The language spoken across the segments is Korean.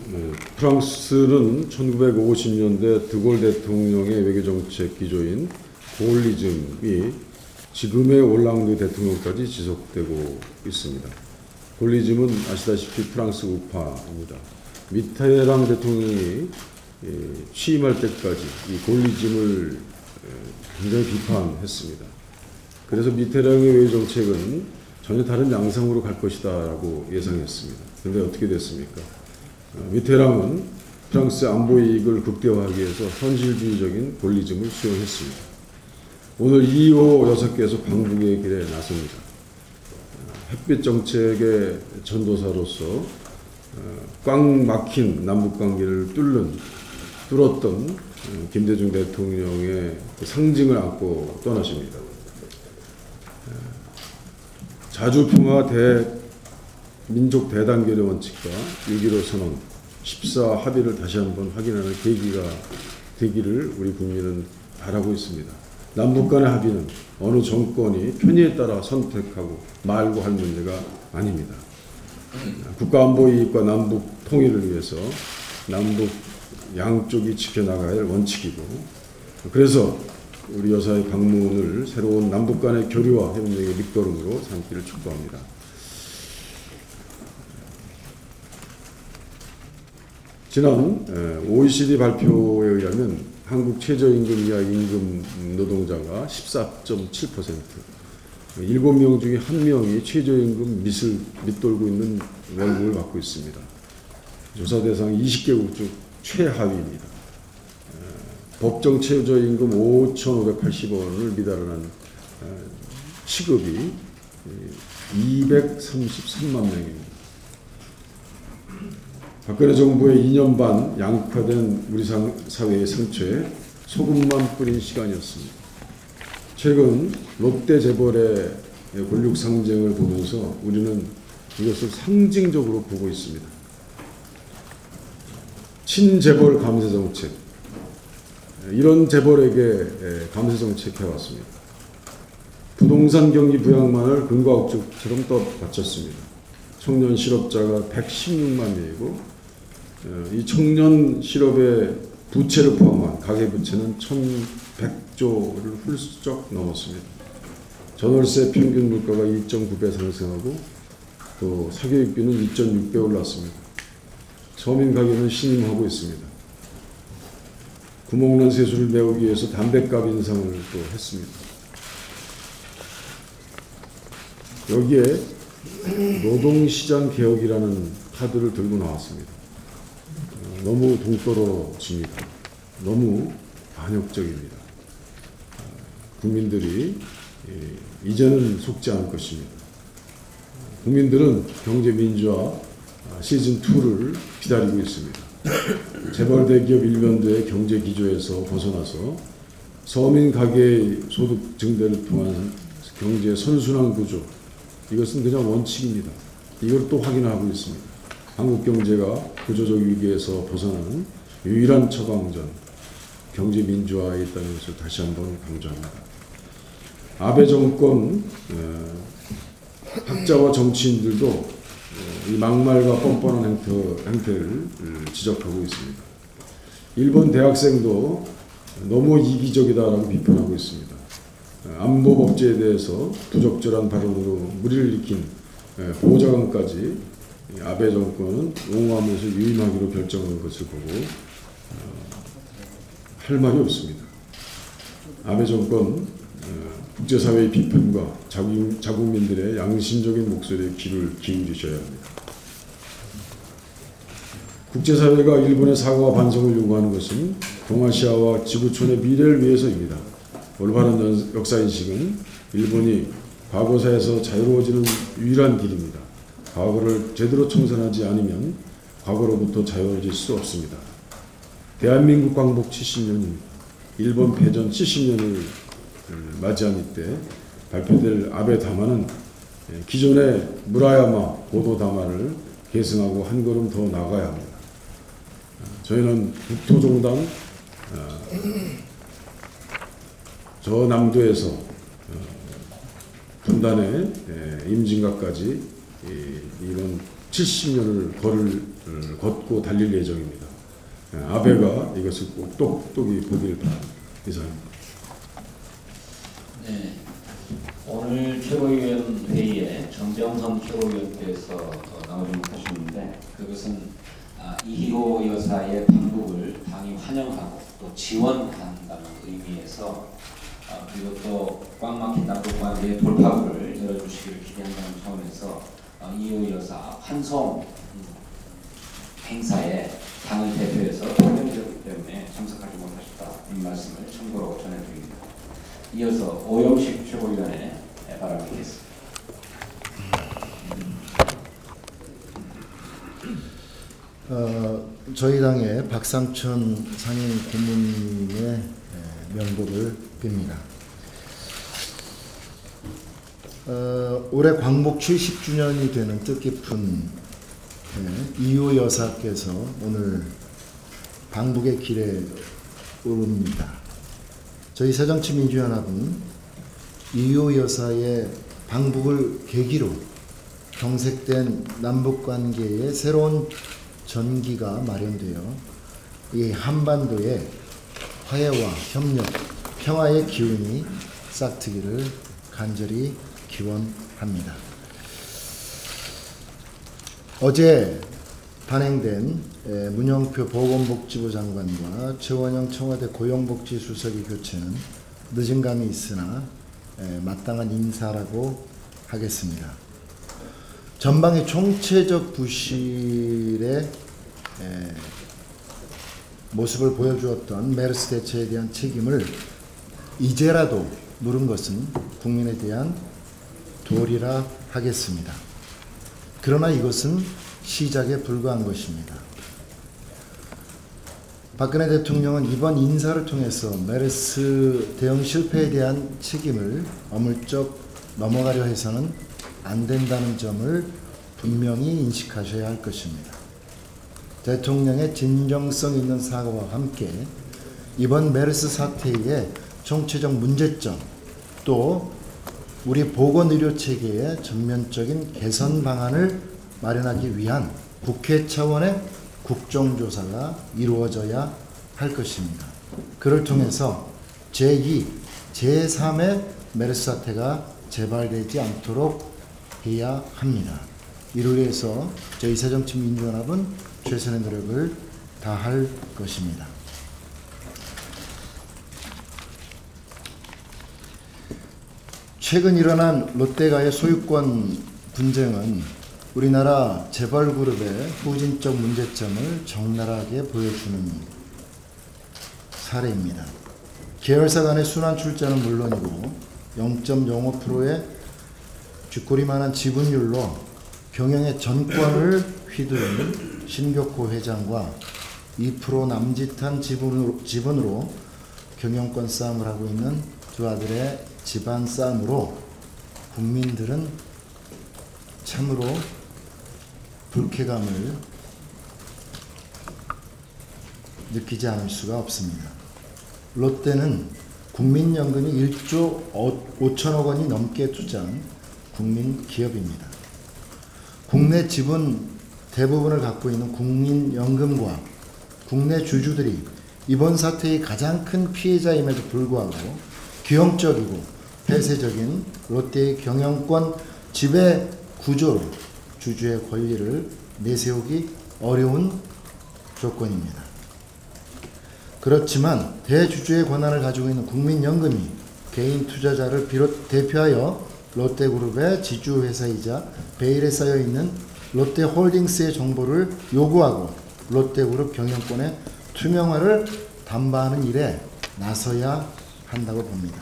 프랑스는 1950년대 드골 대통령의 외교정책 기조인 골리즘이 지금의 올랑드 대통령까지 지속되고 있습니다. 골리즘은 아시다시피 프랑스 우파입니다. 미테랑 대통령이 취임할 때까지 이 골리즘을 굉장히 비판했습니다. 그래서 미테랑의 외교정책은 전혀 다른 양상으로 갈 것이다라고 예상했습니다. 그런데 어떻게 됐습니까? 미테랑은 프랑스 안보 이익을 극대화하기 위해서 현실주의적인 골리즘을 수용했습니다. 오늘 2호 6개에서 방북의 길에 나섭니다. 햇빛 정책의 전도사로서 꽉 막힌 남북관계를 뚫었던 김대중 대통령의 상징을 안고 떠나십니다. 자주평화 민족 대단결의 원칙과 6.15 선언, 14 합의를 다시 한번 확인하는 계기가 되기를 우리 국민은 바라고 있습니다. 남북 간의 합의는 어느 정권이 편의에 따라 선택하고 말고 할 문제가 아닙니다. 국가안보 이익과 남북 통일을 위해서 남북 양쪽이 지켜나가야 할 원칙이고, 그래서 우리 여사의 방문을 새로운 남북 간의 교류와 협력의 밑거름으로 삼기를 촉구합니다. 지난 OECD 발표에 의하면 한국 최저임금 이하 임금 노동자가 14.7%, 7명 중에 1명이 최저임금 밑을 밑돌고 있는 월급을 받고 있습니다. 조사 대상 20개국 중 최하위입니다. 법정 최저임금 5,580원을 미달하는 시급이 233만 명입니다. 박근혜 정부의 2년 반 양극화된 우리 사회의 상처에 소금만 뿌린 시간이었습니다. 최근 롯데 재벌의 권력 상쟁을 보면서 우리는 이것을 상징적으로 보고 있습니다. 친재벌 감세 정책, 이런 재벌에게 감세 정책 해왔습니다. 부동산 경기 부양만을 근거 억측처럼 떠받쳤습니다. 청년 실업자가 116만 명이고, 이 청년 실업의 부채를 포함한 가계부채는 1,100조를 훌쩍 넘었습니다. 전월세 평균 물가가 2.9배 상승하고 또 사교육비는 2.6배 올랐습니다. 서민 가게는 신임하고 있습니다. 구멍난 세수를 메우기 위해서 담뱃값 인상을 또 했습니다. 여기에 노동시장 개혁이라는 카드를 들고 나왔습니다. 너무 동떨어집니다. 너무 반역적입니다. 국민들이 이제는 속지 않을 것입니다. 국민들은 경제민주화 시즌2를 기다리고 있습니다. 재벌 대기업 일변도의 경제 기조에서 벗어나서 서민 가계의 소득 증대를 통한 경제 선순환 구조, 이것은 그냥 원칙입니다. 이걸 또 확인하고 있습니다. 한국 경제가 구조적 위기에서 벗어나는 유일한 처방전, 경제 민주화에 있다는 것을 다시 한번 강조합니다. 아베 정권 학자와 정치인들도 이 막말과 뻔뻔한 행태를 지적하고 있습니다. 일본 대학생도 너무 이기적이다라고 비판하고 있습니다. 안보 법제에 대해서 부적절한 발언으로 무리를 일으킨 보좌관까지 아베 정권은 옹호하면서 유임하기로 결정한 것을 보고 할 말이 없습니다. 아베 정권 국제사회의 비판과 자국민들의 양심적인 목소리에 귀를 기울이셔야 합니다. 국제사회가 일본의 사과와 반성을 요구하는 것은 동아시아와 지구촌의 미래를 위해서입니다. 올바른 역사인식은 일본이 과거사에서 자유로워지는 유일한 길입니다. 과거를 제대로 청산하지 않으면 과거로부터 자유로워질 수 없습니다. 대한민국 광복 70년입니다. 일본 패전 70년을 맞이한 이때 발표될 아베 담화는 기존의 무라야마 고도 담화를 계승하고 한 걸음 더 나가야 합니다. 저희는 국토종단 저 남도에서 분단의 임진각까지 이런 70년을 걸을 걷고 달릴 예정입니다. 아베가 이것을 꼭 똑똑히 보기를 바랍니다. 이상입니다. 네, 오늘 최고위원 회의에 정병선 최고위원께서 나오지 못하셨는데 그것은 이희호 여사의 방북을 당이 환영하고 또 지원한다는 의미에서 그리고 또 꽉 막힌 남북관계의 돌파구를 열어주시기를 기대한다는 차원에서 이희호 여사 환송 행사에 당을 대표해서 발령되었기 때문에 참석하지 못하셨다 이 말씀을 참고로 전해드립니다. 이어서 오영식 최고위원의 발언이겠습니다. 저희 당의 박상천 상임 고문의 명복을 빕니다. 올해 광복 70주년이 되는 뜻깊은 이효 여사께서 오늘 방북의 길에 오릅니다. 저희 새정치민주연합은 이효 여사의 방북을 계기로 경색된 남북관계의 새로운 전기가 마련되어 이 한반도의 화해와 협력, 평화의 기운이 싹트기를 간절히 기원합니다. 어제 단행된 문영표 보건복지부 장관과 최원영 청와대 고용복지수석의 교체는 늦은 감이 있으나 마땅한 인사라고 하겠습니다. 전방의 총체적 부실의 모습을 보여주었던 메르스 대처에 대한 책임을 이제라도 물은 것은 국민에 대한 도리라 하겠습니다. 그러나 이것은 시작에 불과한 것입니다. 박근혜 대통령은 이번 인사를 통해서 메르스 대응 실패에 대한 책임을 어물쩍 넘어가려 해서는 안 된다는 점을 분명히 인식하셔야 할 것입니다. 대통령의 진정성 있는 사과와 함께 이번 메르스 사태의 총체적 문제점 또 우리 보건의료체계의 전면적인 개선 방안을 마련하기 위한 국회 차원의 국정조사가 이루어져야 할 것입니다. 그를 통해서 제2, 제3의 메르스 사태가 재발되지 않도록 해야 합니다. 이를 위해서 저희 새정치민주연합은 최선의 노력을 다할 것입니다. 최근 일어난 롯데가의 소유권 분쟁은 우리나라 재벌그룹의 후진적 문제점을 적나라하게 보여주는 사례입니다. 계열사 간의 순환 출자는 물론이고 0.05%의 쥐꼬리만한 지분율로 경영의 전권을 휘두른 신격호 회장과 2% 남짓한 지분으로 경영권 싸움을 하고 있는 두 아들의 집안 싸움으로 국민들은 참으로 불쾌감을 느끼지 않을 수가 없습니다. 롯데는 국민연금이 1조 5천억 원이 넘게 투자한 국민기업입니다. 국내 지분 대부분을 갖고 있는 국민연금과 국내 주주들이 이번 사태의 가장 큰 피해자임에도 불구하고 기형적이고 폐쇄적인 롯데의 경영권 지배 구조로 주주의 권리를 내세우기 어려운 조건입니다. 그렇지만 대주주의 권한을 가지고 있는 국민연금이 개인 투자자를 대표하여 롯데그룹의 지주회사이자 베일에 쌓여있는 롯데홀딩스의 정보를 요구하고 롯데그룹 경영권의 투명화를 담보하는 일에 나서야 한다고 봅니다.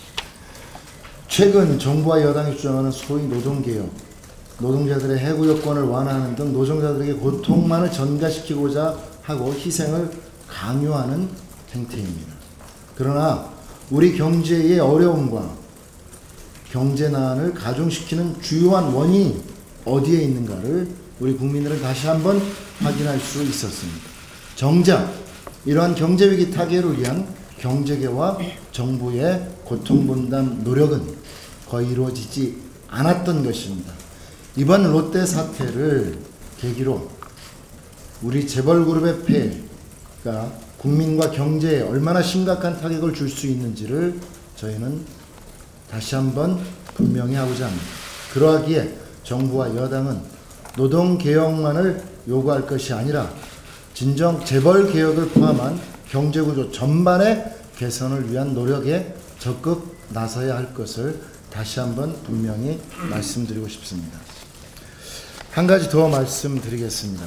최근 정부와 여당이 주장하는 소위 노동개혁, 노동자들의 해고 여건을 완화하는 등 노동자들에게 고통만을 전가시키고자 하고 희생을 강요하는 행태입니다. 그러나 우리 경제의 어려움과 경제난을 가중시키는 주요한 원인이 어디에 있는가를 우리 국민들은 다시 한번 확인할 수 있었습니다. 정작 이러한 경제위기 타개를 위한 경제계와 정부의 고통분담 노력은 거의 이루어지지 않았던 것입니다. 이번 롯데 사태를 계기로 우리 재벌그룹의 폐해가 국민과 경제에 얼마나 심각한 타격을 줄 수 있는지를 저희는 다시 한번 분명히 하고자 합니다. 그러하기에 정부와 여당은 노동개혁만을 요구할 것이 아니라 진정 재벌개혁을 포함한 경제구조 전반의 개선을 위한 노력에 적극 나서야 할 것을 다시 한번 분명히 말씀드리고 싶습니다. 한 가지 더 말씀드리겠습니다.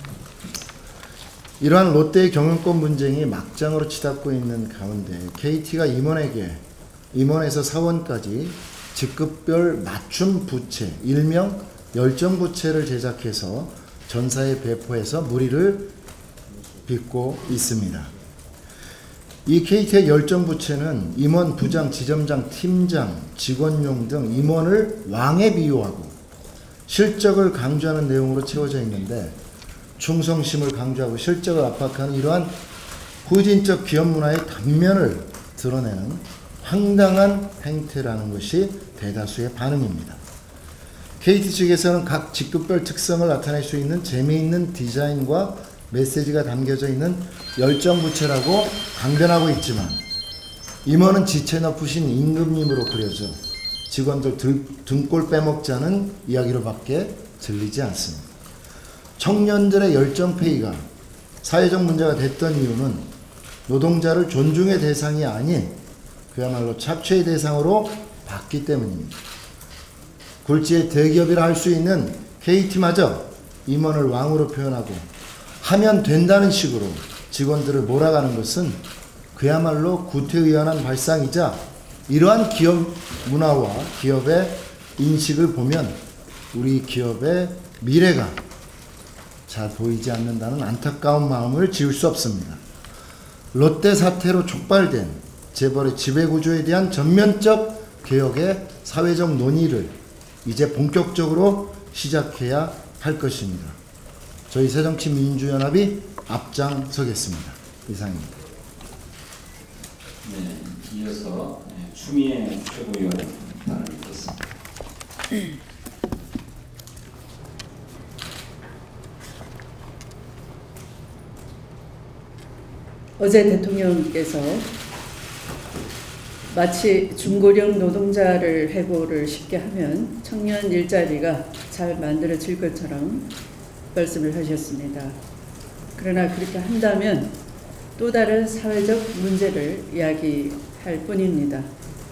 이러한 롯데의 경영권 분쟁이 막장으로 치닫고 있는 가운데 KT가 임원에서 사원까지 직급별 맞춤 부채, 일명 열정부채를 제작해서 전사에 배포해서 물의를 빚고 있습니다. 이 KT의 열정부채는 임원, 부장, 지점장, 팀장, 직원용 등 임원을 왕에 비유하고 실적을 강조하는 내용으로 채워져 있는데 충성심을 강조하고 실적을 압박하는 이러한 후진적 기업 문화의 단면을 드러내는 황당한 행태라는 것이 대다수의 반응입니다. KT 측에서는 각 직급별 특성을 나타낼 수 있는 재미있는 디자인과 메시지가 담겨져 있는 열정부채라고 강변하고 있지만 임원은 지체 높으신 임금님으로 그려져 직원들 등골 빼먹자는 이야기로밖에 들리지 않습니다. 청년들의 열정페이가 사회적 문제가 됐던 이유는 노동자를 존중의 대상이 아닌 그야말로 착취의 대상으로 봤기 때문입니다. 굴지의 대기업이라 할 수 있는 KT마저 임원을 왕으로 표현하고 하면 된다는 식으로 직원들을 몰아가는 것은 그야말로 구태의연한 발상이자 이러한 기업 문화와 기업의 인식을 보면 우리 기업의 미래가 잘 보이지 않는다는 안타까운 마음을 지울 수 없습니다. 롯데 사태로 촉발된 재벌의 지배구조에 대한 전면적 개혁의 사회적 논의를 이제 본격적으로 시작해야 할 것입니다. 저희 새정치민주연합이 앞장서겠습니다. 이상입니다. 네, 이어서 추미애 최고위원 발언드리겠습니다. 어제 대통령께서 마치 중고령 노동자를 해고를 쉽게 하면 청년 일자리가 잘 만들어질 것처럼 말씀을 하셨습니다. 그러나 그렇게 한다면 또 다른 사회적 문제를 이야기할 뿐입니다.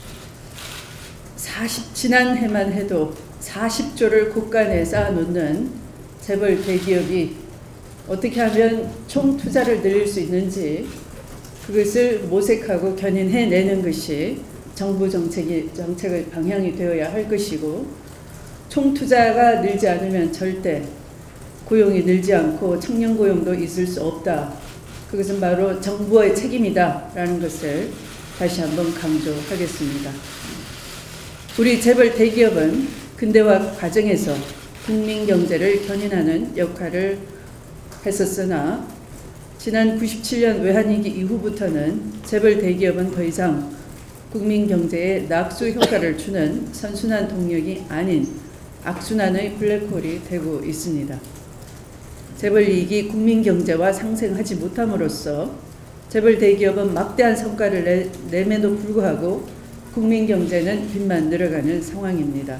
지난 해만 해도 40조를 곳간에 쌓아놓는 재벌 대기업이 어떻게 하면 총 투자를 늘릴 수 있는지 그것을 모색하고 견인해내는 것이 정부 정책의 방향이 되어야 할 것이고 총 투자가 늘지 않으면 절대 고용이 늘지 않고 청년 고용도 있을 수 없다. 그것은 바로 정부의 책임이다 라는 것을 다시 한번 강조하겠습니다. 우리 재벌 대기업은 근대화 과정에서 국민 경제를 견인하는 역할을 했었으나 지난 97년 외환위기 이후부터는 재벌 대기업은 더 이상 국민 경제에 낙수 효과를 주는 선순환 동력이 아닌 악순환의 블랙홀이 되고 있습니다. 재벌 이익이 국민 경제와 상생하지 못함으로써 재벌 대기업은 막대한 성과를 내매도 불구하고 국민 경제는 빚만 늘어가는 상황입니다.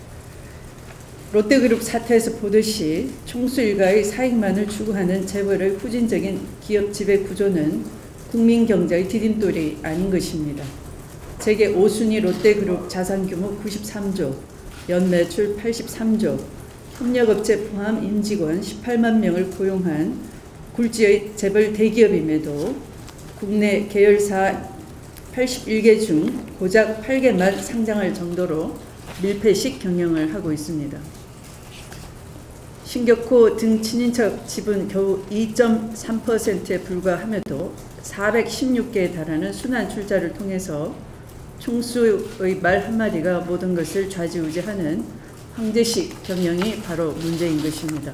롯데그룹 사태에서 보듯이 총수 일가의 사익만을 추구하는 재벌의 후진적인 기업 지배 구조는 국민 경제의 디딤돌이 아닌 것입니다. 세계 5순위 롯데그룹 자산 규모 93조, 연매출 83조, 협력업체 포함 임직원 18만 명을 고용한 굴지의 재벌 대기업임에도 국내 계열사 81개 중 고작 8개만 상장할 정도로 밀폐식 경영을 하고 있습니다. 신격호 등 친인척 지분 겨우 2.3%에 불과함에도 416개에 달하는 순환 출자를 통해서 총수의 말 한마디가 모든 것을 좌지우지하는 황제식 경영이 바로 문제인 것입니다.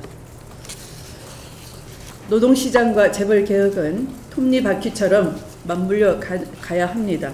노동시장과 재벌개혁은 톱니바퀴처럼 맞물려 가야 합니다.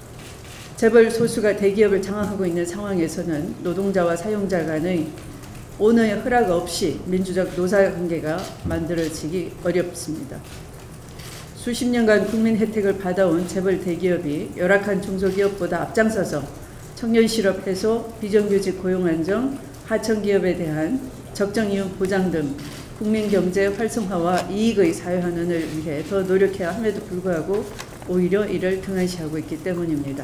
재벌 소수가 대기업을 장악하고 있는 상황에서는 노동자와 사용자 간의 오너의 허락 없이 민주적 노사관계가 만들어지기 어렵습니다. 수십 년간 국민 혜택을 받아온 재벌 대기업이 열악한 중소기업보다 앞장서서 청년 실업 해소, 비정규직 고용 안정, 하청기업에 대한 적정 이윤 보장 등 국민 경제 활성화와 이익의 사회환원을 위해 더 노력해야 함에도 불구하고 오히려 이를 등한시하고 있기 때문입니다.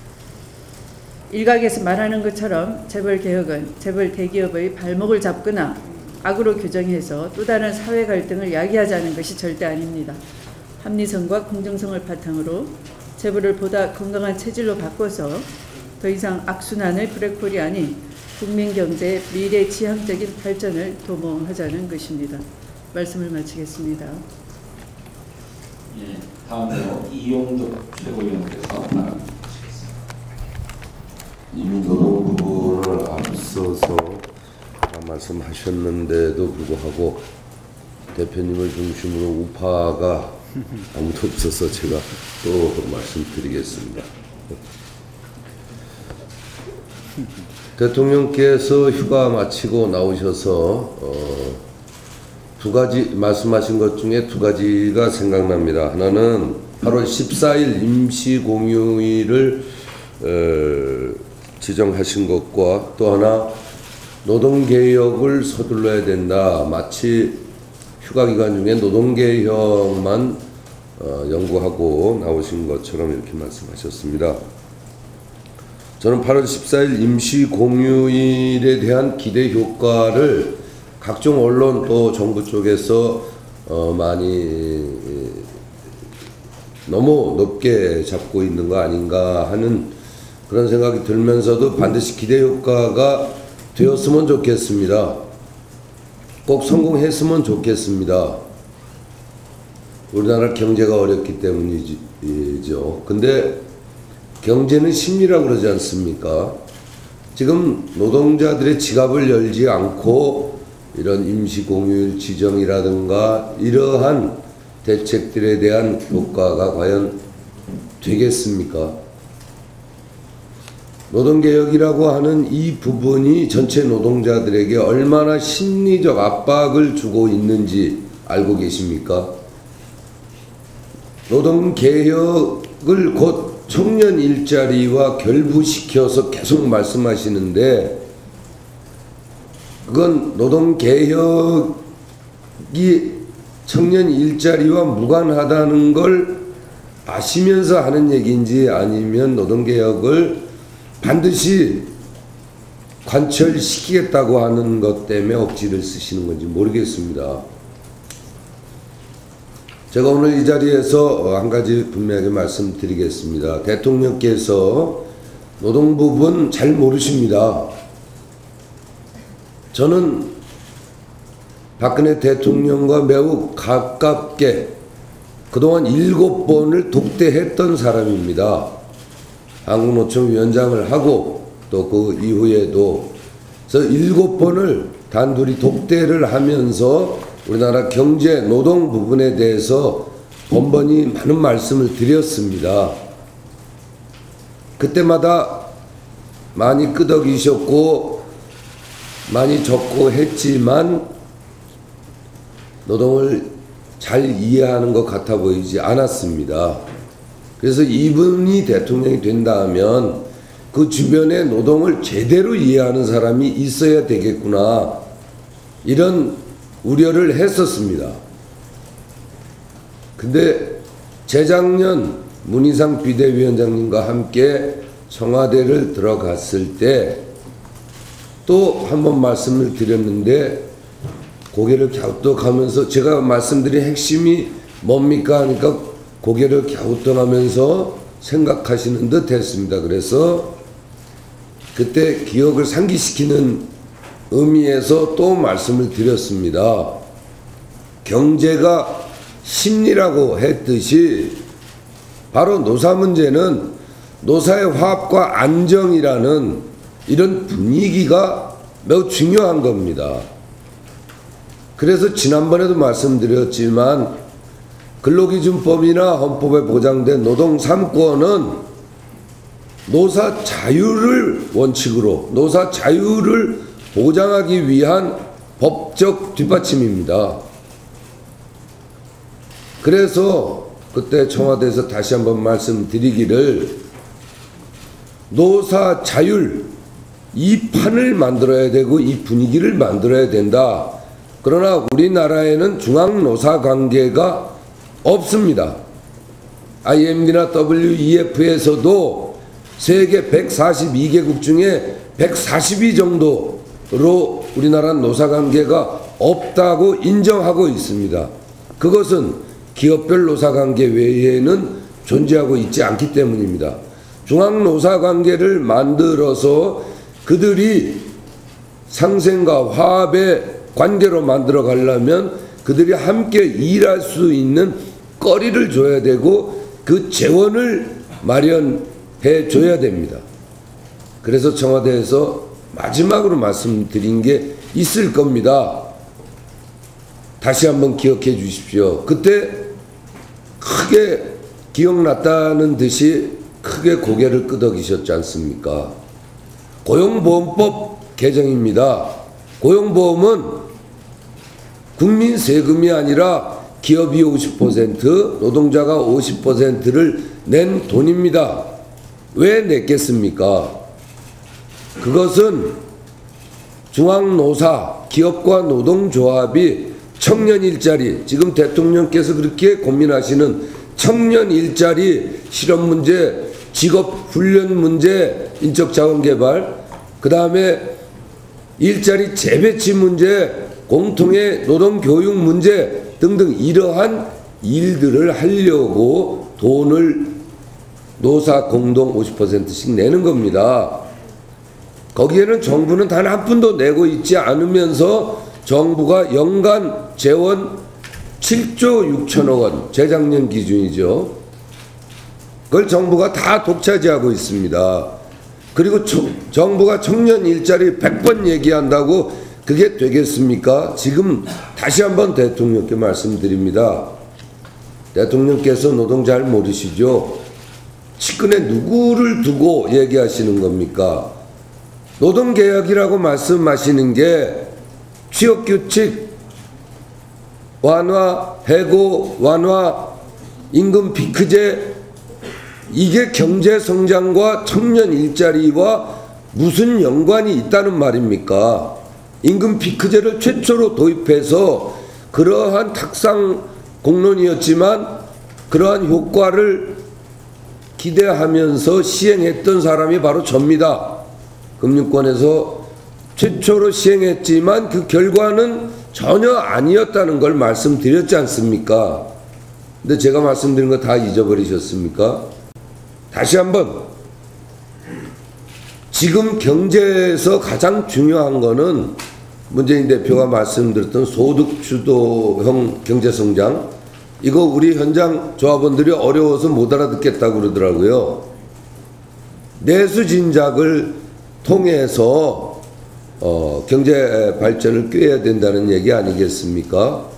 일각에서 말하는 것처럼 재벌개혁은 재벌 대기업의 발목을 잡거나 악으로 규정해서 또 다른 사회 갈등을 야기하자는 것이 절대 아닙니다. 합리성과 공정성을 바탕으로 재벌을 보다 건강한 체질로 바꿔서 더 이상 악순환의 블랙홀이 아닌 국민 경제의 미래지향적인 발전을 도모하자는 것입니다. 말씀을 마치겠습니다. 예, 다음으로 이용득 최고위원께서 발언하시겠습니다. 이미 노동 부분을 앞서서 말씀하셨는데도 불구하고 대표님을 중심으로 우파가 아무도 없어서 제가 또 말씀드리겠습니다. 대통령께서 휴가 마치고 나오셔서 두 가지 말씀하신 것 중에 두 가지가 생각납니다. 하나는 8월 14일 임시공휴일을 지정하신 것과 또 하나 노동개혁을 서둘러야 된다. 마치 휴가 기간 중에 노동개혁만 연구하고 나오신 것처럼 이렇게 말씀하셨습니다. 저는 8월 14일 임시공휴일에 대한 기대 효과를 각종 언론 또 정부 쪽에서 많이 너무 높게 잡고 있는 거 아닌가 하는 그런 생각이 들면서도 반드시 기대 효과가 되었으면 좋겠습니다. 꼭 성공했으면 좋겠습니다. 우리나라 경제가 어렵기 때문이죠. 근데 경제는 심리라고 그러지 않습니까? 지금 노동자들의 지갑을 열지 않고 이런 임시공휴일 지정이라든가 이러한 대책들에 대한 효과가 과연 되겠습니까? 노동개혁이라고 하는 이 부분이 전체 노동자들에게 얼마나 심리적 압박을 주고 있는지 알고 계십니까? 노동개혁을 곧 청년 일자리와 결부시켜서 계속 말씀하시는데 그건 노동개혁이 청년 일자리와 무관하다는 걸 아시면서 하는 얘기인지 아니면 노동개혁을 반드시 관철시키겠다고 하는 것 때문에 억지를 쓰시는 건지 모르겠습니다. 제가 오늘 이 자리에서 한 가지 분명하게 말씀드리겠습니다. 대통령께서 노동 부분 잘 모르십니다. 저는 박근혜 대통령과 매우 가깝게 그동안 7번을 독대했던 사람입니다. 한국노총 위원장을 하고 또 그 이후에도 그래서 7번을 단둘이 독대를 하면서 우리나라 경제 노동 부분에 대해서 번번이 많은 말씀을 드렸습니다. 그때마다 많이 끄덕이셨고 많이 적고 했지만 노동을 잘 이해하는 것 같아 보이지 않았습니다. 그래서 이분이 대통령이 된다면 그 주변의 노동을 제대로 이해하는 사람이 있어야 되겠구나 이런 우려를 했었습니다. 근데 재작년 문희상 비대위원장님과 함께 청와대를 들어갔을 때 또 한 번 말씀을 드렸는데 고개를 갸우뚱하면서 제가 말씀드린 핵심이 뭡니까 하니까 고개를 갸우뚱하면서 생각하시는 듯 했습니다. 그래서 그때 기억을 상기시키는 의미에서 또 말씀을 드렸습니다. 경제가 심리라고 했듯이 바로 노사 문제는 노사의 화합과 안정이라는 이런 분위기가 매우 중요한 겁니다. 그래서 지난번에도 말씀드렸지만 근로기준법이나 헌법에 보장된 노동 3권은 노사 자유를 원칙으로 노사 자유를 보장하기 위한 법적 뒷받침입니다. 그래서 그때 청와대에서 다시 한번 말씀드리기를 노사 자율 이 판을 만들어야 되고 이 분위기를 만들어야 된다. 그러나 우리나라에는 중앙노사관계가 없습니다. IMD나 WEF에서도 세계 142개국 중에 140위 정도로 우리나라 노사관계가 없다고 인정하고 있습니다. 그것은 기업별 노사관계 외에는 존재하고 있지 않기 때문입니다. 중앙노사관계를 만들어서 그들이 상생과 화합의 관계로 만들어 가려면 그들이 함께 일할 수 있는 거리를 줘야 되고 그 재원을 마련해 줘야 됩니다. 그래서 청와대에서 마지막으로 말씀드린 게 있을 겁니다. 다시 한번 기억해 주십시오. 그때 크게 기억났다는 듯이 크게 고개를 끄덕이셨지 않습니까? 고용보험법 개정입니다. 고용보험은 국민 세금이 아니라 기업이 50%, 노동자가 50%를 낸 돈입니다. 왜 냈겠습니까? 그것은 중앙노사, 기업과 노동조합이 청년 일자리, 지금 대통령께서 그렇게 고민하시는 청년 일자리, 실업 문제, 직업 훈련 문제, 인적 자원 개발, 그 다음에 일자리 재배치 문제, 공통의 노동 교육 문제 등등 이러한 일들을 하려고 돈을 노사 공동 50%씩 내는 겁니다. 거기에는 정부는 단 한 푼도 내고 있지 않으면서 정부가 연간 재원 7조 6천억 원, 재작년 기준이죠. 그걸 정부가 다 독차지하고 있습니다. 그리고 정부가 청년 일자리 100번 얘기한다고 그게 되겠습니까? 지금 다시 한번 대통령께 말씀드립니다. 대통령께서 노동 잘 모르시죠? 측근에 누구를 두고 얘기하시는 겁니까? 노동개혁이라고 말씀하시는 게 취업규칙 완화, 해고 완화, 임금 피크제, 이게 경제성장과 청년 일자리와 무슨 연관이 있다는 말입니까? 임금 피크제를 최초로 도입해서 그러한 탁상 공론이었지만 그러한 효과를 기대하면서 시행했던 사람이 바로 접니다. 금융권에서 최초로 시행했지만 그 결과는 전혀 아니었다는 걸 말씀드렸지 않습니까? 근데 제가 말씀드린 거 다 잊어버리셨습니까? 다시 한번, 지금 경제에서 가장 중요한 거는 문재인 대표가 말씀드렸던 소득 주도형 경제성장, 이거 우리 현장 조합원들이 어려워서 못 알아듣겠다고 그러더라고요. 내수 진작을 통해서 경제 발전을 꾀해야 된다는 얘기 아니겠습니까?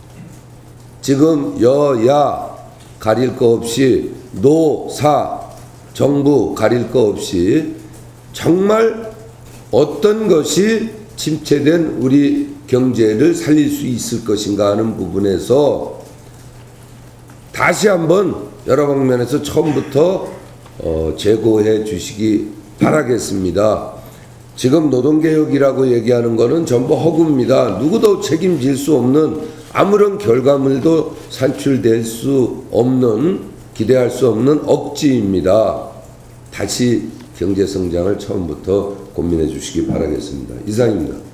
지금 여야 가릴 거 없이, 노사 정부 가릴 거 없이 정말 어떤 것이 침체된 우리 경제를 살릴 수 있을 것인가 하는 부분에서 다시 한번 여러 방면에서 처음부터 재고해 주시기 바라겠습니다. 지금 노동개혁이라고 얘기하는 것은 전부 허구입니다. 누구도 책임질 수 없는, 아무런 결과물도 산출될 수 없는, 기대할 수 없는 억지입니다. 다시 경제성장을 처음부터 고민해 주시기 바라겠습니다. 이상입니다.